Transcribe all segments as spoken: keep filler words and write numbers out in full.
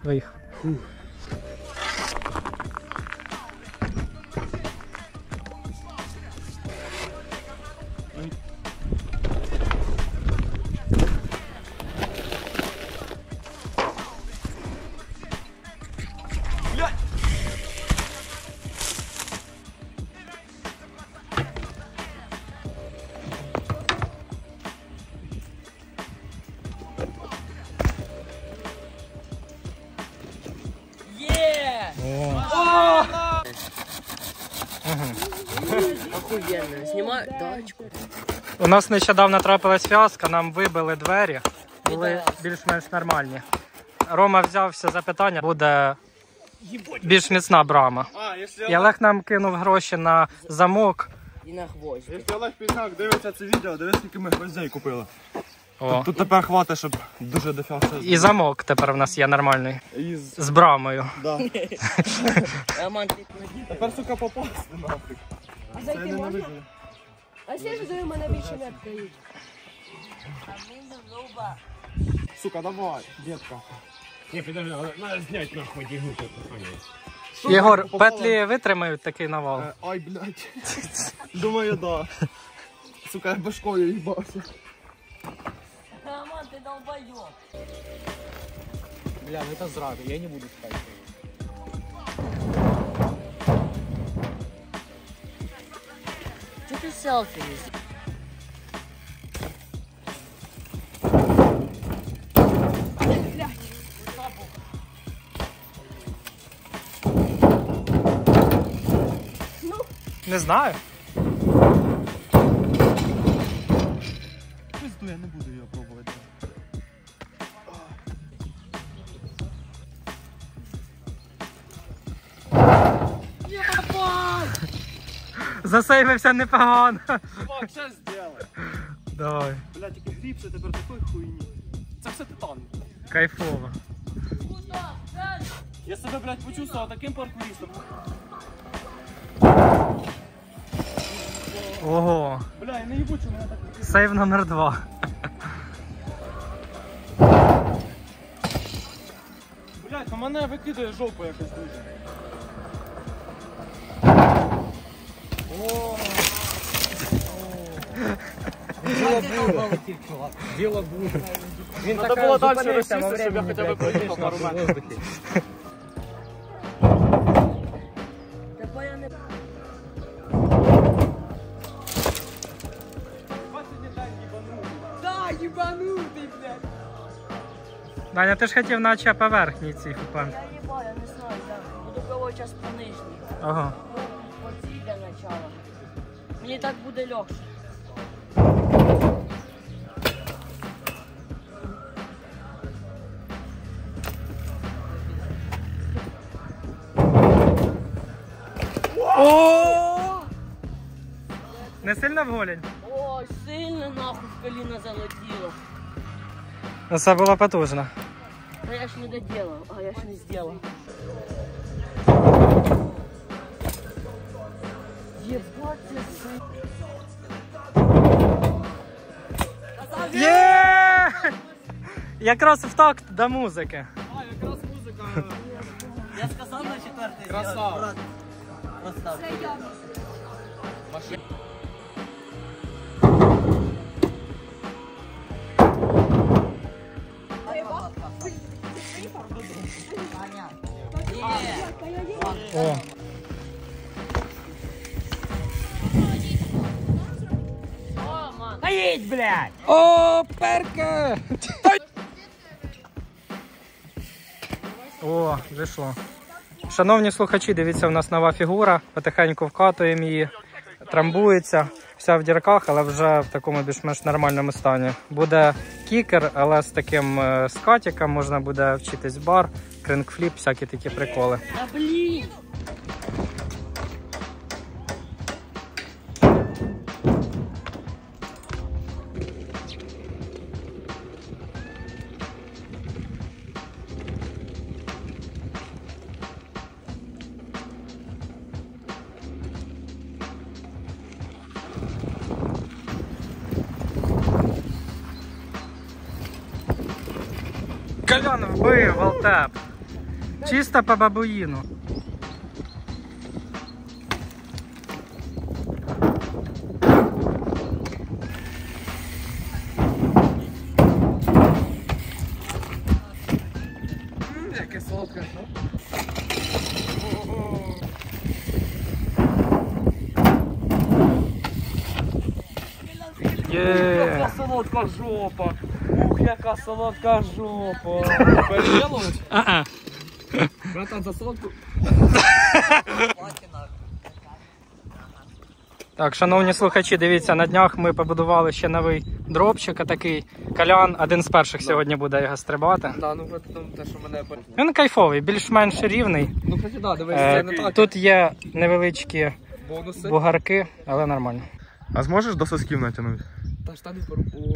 Виїхав. Охуєнно, знімаю дачку. У нас нещодавно трапилась фіаско, нам вибили двері, були більш-менш нормальні. Рома взявся за питання, буде більш міцна брама. І Олег нам кинув гроші на замок. І на гвоздь. Якщо Олег Пінак дивиться це відео, дивись, скільки ми гвоздей купили. О. Тут тепер хватить, щоб дуже дофіга. І замок тепер у нас є нормальний. І з... З брамою. Да. Роман, ти не Тепер, сука, попасти нафиг. А зайти можна? А ще ж до мене більше не відкриють. Сука, давай, детка. Не, подожди, надо снять нахуй дігну тут. Єгор, петлі витримають такий навал? Е, ай, блядь. Думаю, да. Сука, я башкою їбався. Роман, ти долбойоб. Бля, ну это зрада, я не буду спать. Чого ти селфі не зробив? Не знаю. Пизду, я не буду його пробувати. Засейвився непогано. Чувак, щас зробили. Давай. Бля, тільки гріб, це тепер такої хуйні. Це все титан. Кайфово. Я себе, блядь, почувствував таким паркуристом. Ого. Бля, я не їбучу, мене так... Сейв номер два. Блядь, ну мене викидає жопу якось дуже. Дело будет. Надо було далі розсісти, щоб я хоча б проїхав пару метрів. Та я не... Да, їбанутий, блядь. Даня, ти ж хотів на ЧП верхній цій ФП. Я їбав, я не знаю, я буду пробувати час по нижній. Ага. Оці для начала. Мені так буде легше. О! Не сильно в голень? Ой, сильно нахуй в коліна залетіло. Ну це було потужно. А я ж не доделал, а я ж не сделал. Ебать, ты Є! Якраз в такт до музики. А, якраз музика. Я сказал на четвертый. Красава. Брат, красава. О. О, ман. Поедь, блядь! О, перка! О, вийшло. Шановні слухачі, дивіться, у нас нова фігура. Потихеньку вкатуємо її, трамбується. Вся в дірках, але вже в такому більш-менш нормальному стані. Буде кікер, але з таким е, скатиком можна буде вчитись бар, крингфліп, всякі такі приколи. Да блин! Колян вбив, Валтеп. Чисто по бабуїну. Яке солодке. Є. Яка солодка жопа. Ух, яка солодка жопа. Переділуєш? А-а. Братан, за солодку. Так, шановні слухачі, дивіться, на днях ми побудували ще новий дропчик, такий Колян, один з перших сьогодні буде його стрибати. Да, ну потім те, що мене... Він кайфовий, більш-менш рівний. Ну, кстати, да, дивись, Е, це не так. Тут є невеличкі Бонуси. бугарки, але нормально. А зможеш до сосків натягнути? Та штани пору. О.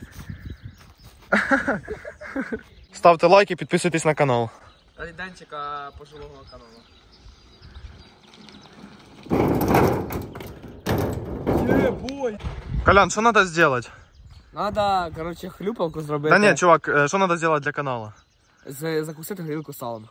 Ставте лайк і підписуйтесь на канал. Райданчика пожилого каналу. Є, бой! Колян, що треба зробити? Надо, короче, хлюпалку зробити. Да ні, чувак, е, що треба зробити для каналу? З- закусити грілку салом.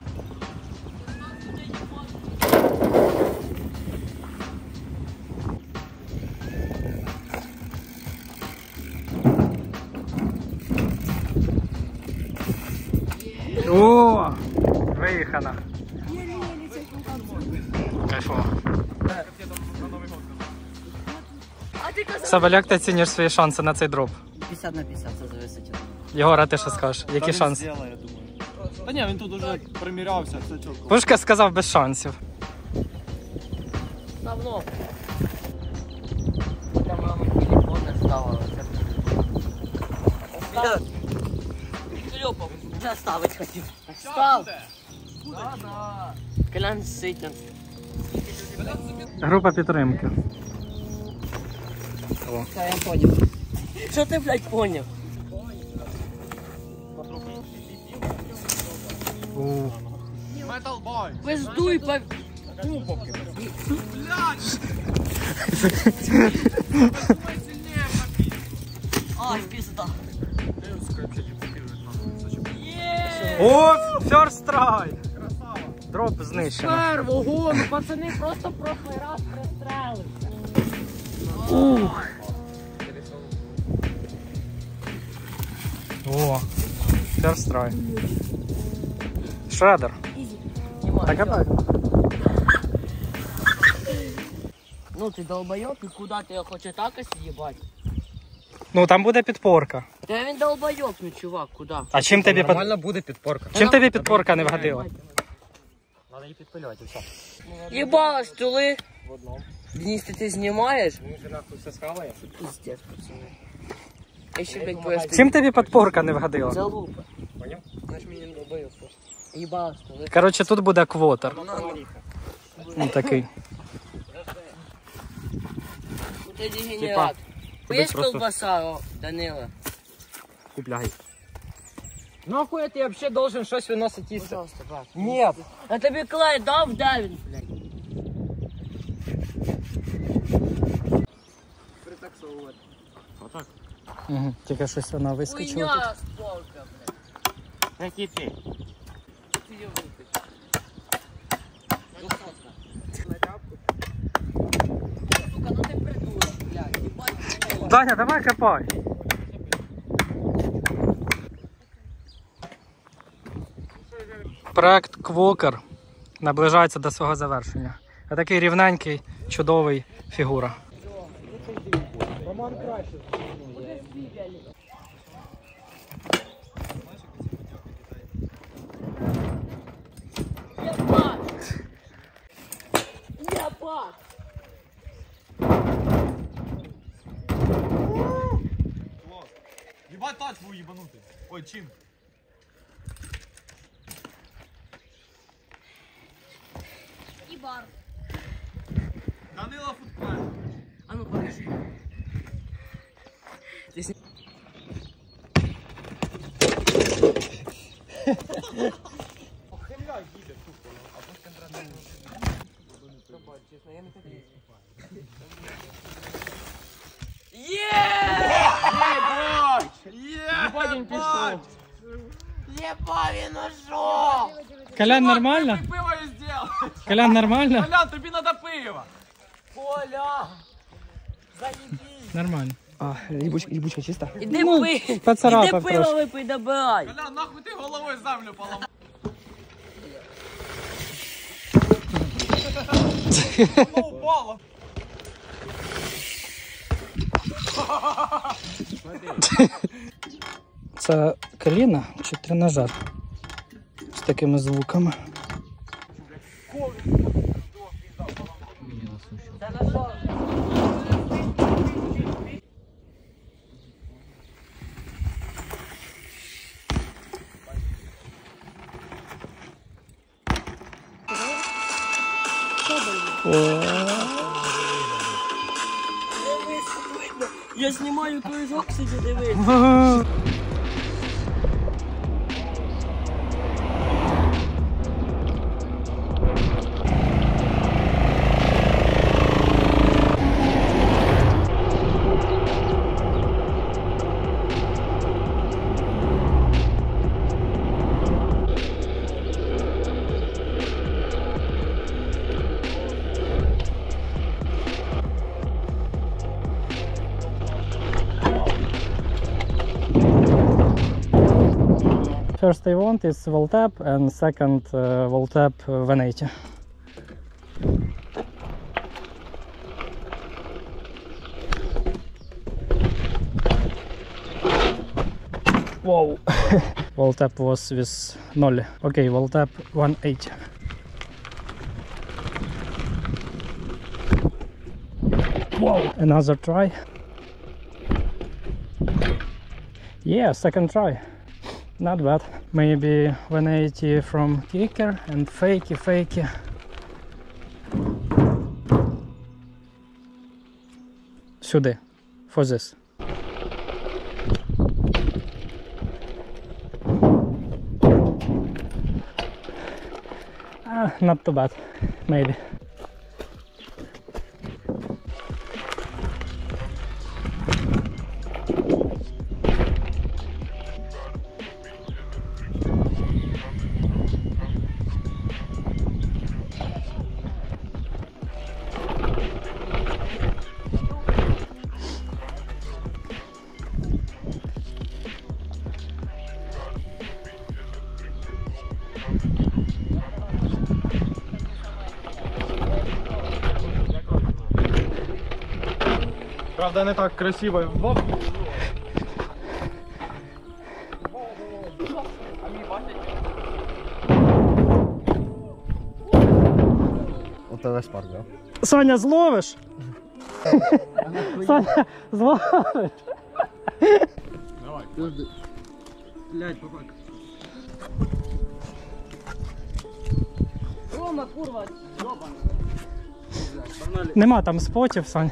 О, виїхана. Кайфово. Сабель, як ти оцінюєш свої шанси на цей дроп? п'ятдесят на п'ятдесят, це зависить. Єгора, ти що скажеш? Які шанси? Та ні, він тут уже примірявся, все чітко. Пушка сказав без шансів. Давно. Та мама телефон не ставила. Став. Шльопав. Заставить хотів. Став. Колян ситен. Група підтримки. Це я поняв. Що ти, блядь, поняв? У. Пиздуй, по... Ай, пізда. О, first try! Дроп знищено. Первого, ну пацани просто прошлий раз пристрелилися. Ух. О, first try. Шредер. Так опять. Ну ти долбойоб, і куди ти його хочеш так ось їбать? Ну там буде підпорка. Та він долбойоб, ну чувак, куди? А чим тобі під... Нормально буде підпорка. чим тобі підпорка не вгодила? Надо її підпилювати, і все. Єбала стули. Денис, ти ти знімаєш? Він же нахуй все схаває. Пиздец, пацани. Я ще, блядь, поясню. Чим тобі підпорка не вгодила? Залупа. Поняв? Знаєш, мені не долбойоб просто. Єбала стули. Коротше, тут буде квотер. Ну такий. Ти дегенерат. Поїсть просто- колбаса, о, Данила? Купляй. Нахуй ти взагалі должен щось виносити їсти? Пожалуйста, брат. Ні. А тобі Клай дав, де він, блядь? Притаксовувати. Отак. Угу. Тільки щось вона вискочила тут. Хуйня з полка, блядь. Який ти? Ти його випиш. Сука, ну ти придурок, блядь. Єбать. Даня, давай копай. Проект Квокер наближається до свого завершення. А такий рівненький, чудовий фігура. Єбать. Єбать. Єбать тач був їбанутий. Ой, чим? Ібар. Данила футбол. А ну покажи. Єбать він пішов. Єбать він ушов. Колян, нормально? Пиво я сделал. Колян, нормально? Колян, тобі надо пиво. Коля! Заебись! Нормально. А, ебучка чисто? Іди Ну, пий! поцарапав Іди пиво трошки. випий, добирай! Колян, нахуй ти головою землю поламав. Воно упало. Це коліна чи тренажер з такими звуками. Я знімаю кружок, сиді дивись. First I want is wall tap and second uh, wall tap one eighty. Wow. Wall tap was with nollie. Okay, wall tap one eighty. Wow. Another try. Yeah, second try. Not bad. Maybe one eighty from kicker and fakey fakey. Сюди. For this. Ah, not too bad. Maybe. Правда, не так красиво. Воп. От весь парк, да? Саня, зловиш? Саня, зловиш? Блядь, попак. Рома, курва, ёбан. Нема там спотів, Сань.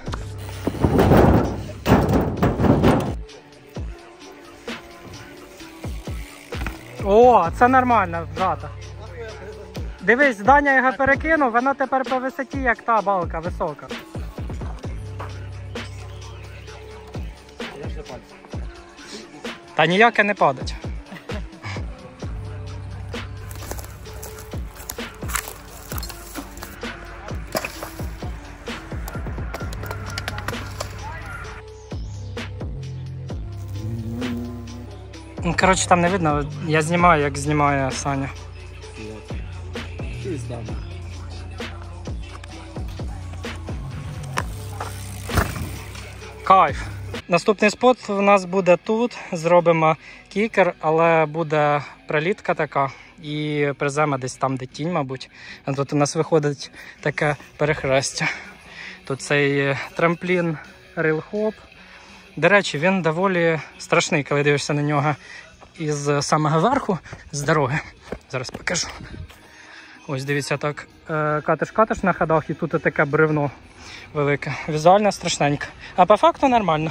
О, це нормально, брата. Дивись, Даня його перекинув, вона тепер по висоті, як та балка висока. Та ніяке не падать. Ну, коротше, там не видно, я знімаю, як знімає Саня. Кайф. Наступний спот у нас буде тут. Зробимо кікер, але буде прилітка така і призема десь там, де тінь, мабуть. А тут у нас виходить таке перехрестя. Тут цей трамплін рейл-хоп. До речі, він доволі страшний, коли дивишся на нього із самого верху, з дороги. Зараз покажу. Ось, дивіться, так, катиш-катиш на ходах, і тут таке бревно велике. Візуально страшненько. А по факту нормально.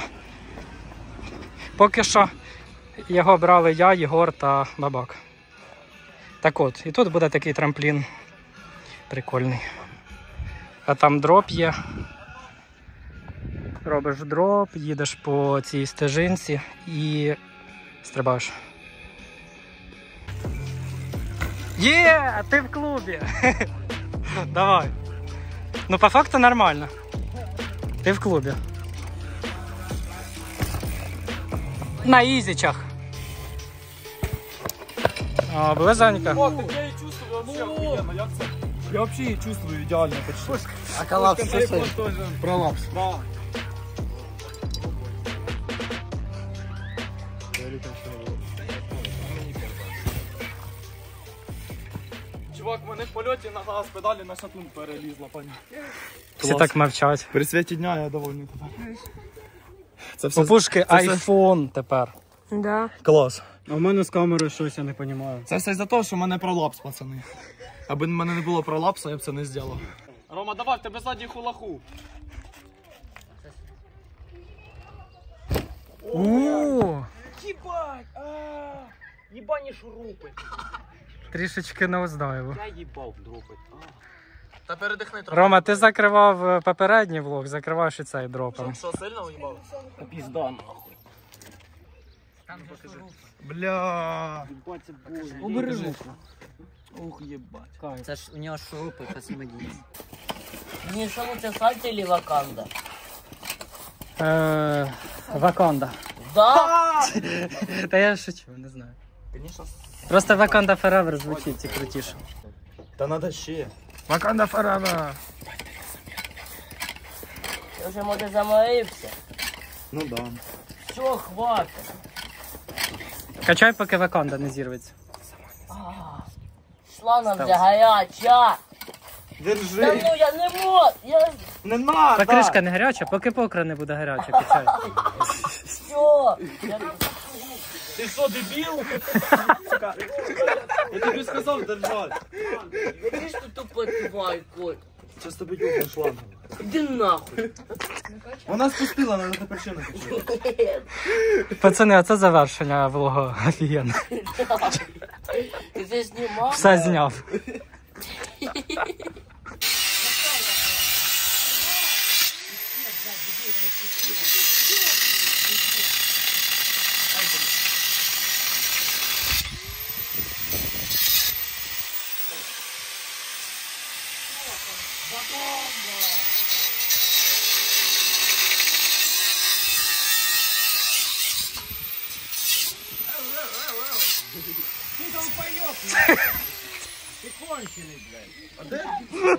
Поки що його брали я, Єгор та бабак. Так от, і тут буде такий трамплін прикольний. А там дроп є. Робиш дроп, їдеш по цій стежинці і стрибаєш. Є, а ти в клубі. Давай. Ну, по факту нормально. Ти в клубі. На ізічах. О, близенько. О, так я і чувствую вообще охуєнно, як це? Я вообще її чувствую ідеально почти. А коллапс Айфон чувствуешь? теж. Пролапс. Да. Чувак, в мене в польоті нога з педалі на шатун перелізла, пані. Всі так мовчать. При світі дня я довольний тепер. Це У пушки це все- айфон тепер. Да. Клас. А в мене з камерою щось я не розумію. Це все за те, що в мене пролапс, пацани. Аби в мене не було пролапсу, я б це не зробив. Рома, давай, в тебе ззаді хулаху. Ууу, Єбать! Єбані шурупи. трішечки не узнаю. Я їбав дропить. Та передихни трохи. Рома, ти закривав е, попередній влог, закриваєш і цей дропом. Що, сильно уїбав? Пізда нахуй. Бля. Єбать, це больно. Убери руку. Ух, єбать. Це ж у нього шурупи космодії. Мені що лучше Сальто или Ваканда? Е, Ваканда. Да? Та я шучу, не знаю. Конечно. Просто Ваканда Forever звучить і крутіше. Та надо ще. Ваканда Forever. Ти вже, може, заморився? Ну да. Все, хватить. Качай, поки Ваканда не зірветься. Шлана вже гаряча. Та Держи. ну я не можу. Я Не надо. Покришка не гаряча, поки покра не буде гаряча, качай. все. Я... Ти що, дебіл? Я тобі сказав держати. Ти ж тут тупо тварь, Коль. Зараз тобі дюбну шлангом. Іди нахуй. Вона спустила, треба тепер ще не качати. Пацани, а це завершення влогу. Офігенно. Ти це знімав? Все зняв.